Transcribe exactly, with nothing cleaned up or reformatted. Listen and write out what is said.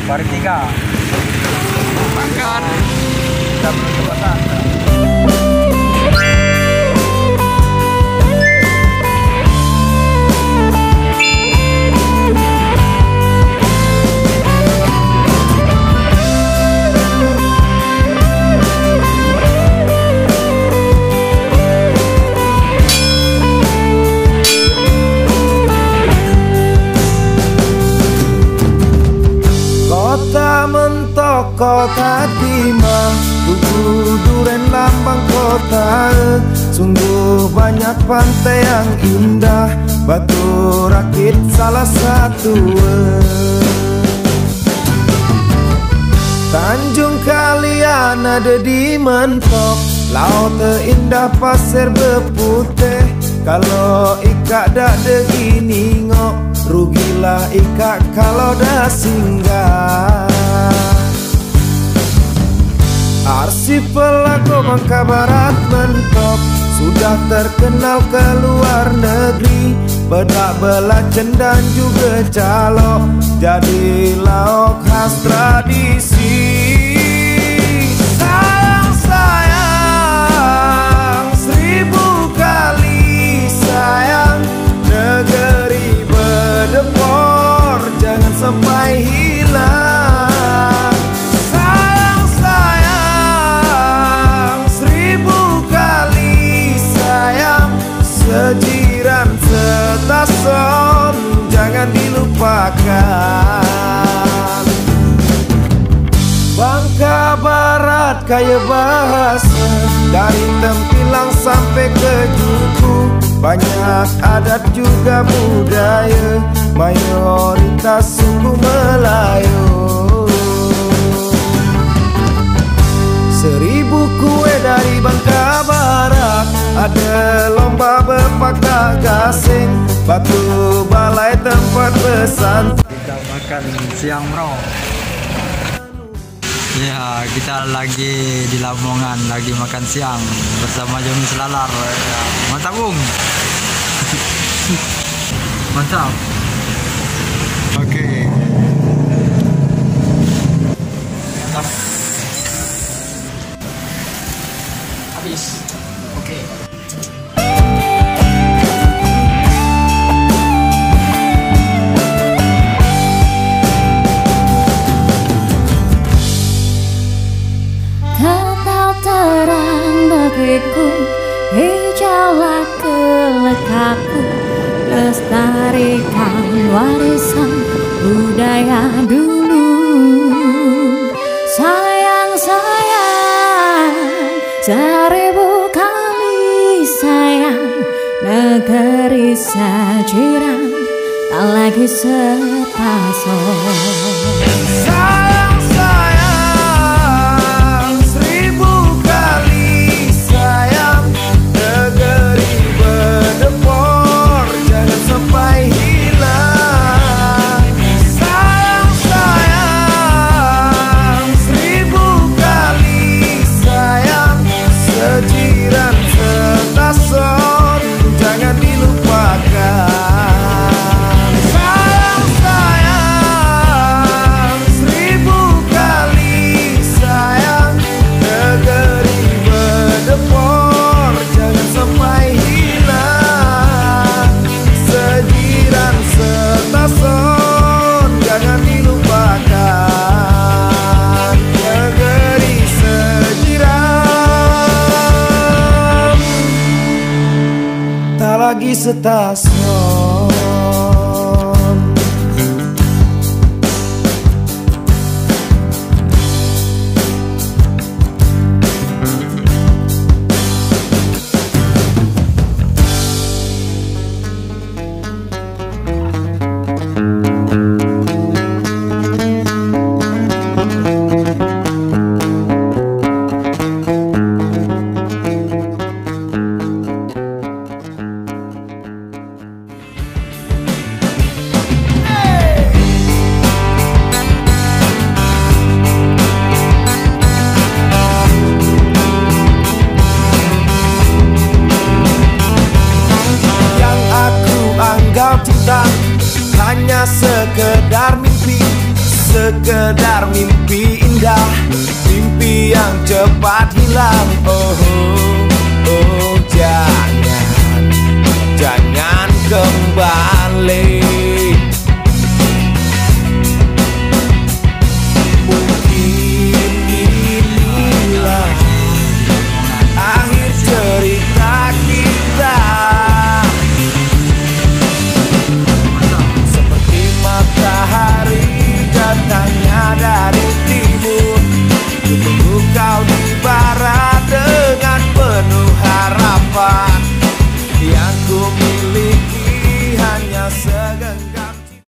Baris tiga. Makan. Kita menuju kota. Kota mentok, kota timah, tugu duren lambang kota. Sungguh banyak pantai yang indah, Batu Rakit salah satu. Tanjung Kalian ada di mentok, laut terindah pasir berputih. Kalau ikak dak begini ngok, rugilah ikak kalau dah singgah. Arsip Pelago Bangka Barat mentok, sudah terkenal ke luar negeri. Bedak belacen dan juga calok, jadi lauk khas tradisi. Sayang, sayang, seribu kali sayang, negeri Bedepor jangan sampai hilang. Sayang, sayang, seribu kali sayang, sejiran setason jangan dilupakan. Bangka Barat kaya bahasa, dari Tempilang sampai ke Juku. Banyak adat juga budaya, mayoritas suku Melayu. Seribu kue dari Bangka Barat, ada lomba berpakai gasing, Batu Balai tempat pesantren. Kita makan siang bro. Ya, kita lagi di Lamongan, lagi makan siang bersama Joni Selalar. Ya, mantap bung. Mantap. Oke. Mantap. Habis. Oke. Terang negeriku, hijaulah kelekatku, lestarikan warisan budaya dulu. Sayang, sayang, seribu kali sayang, negeri sejiran tak lagi sepasang. Sayang, sayang, seribu kali sayang, negeri Bedepor jangan sampai hilang. Sayang, sayang, seribu kali sayang, sejiran setason jangan dilupakan. Sayang, sayang, seribu kali sayang, negeri Bedepor jangan sampai hilang. Sejiran setason jangan dilupakan, negeri sejiran tak lagi setason. Hanya sekedar mimpi, sekedar mimpi indah, mimpi yang cepat hilang. Oh, oh, jangan, jangan kembali.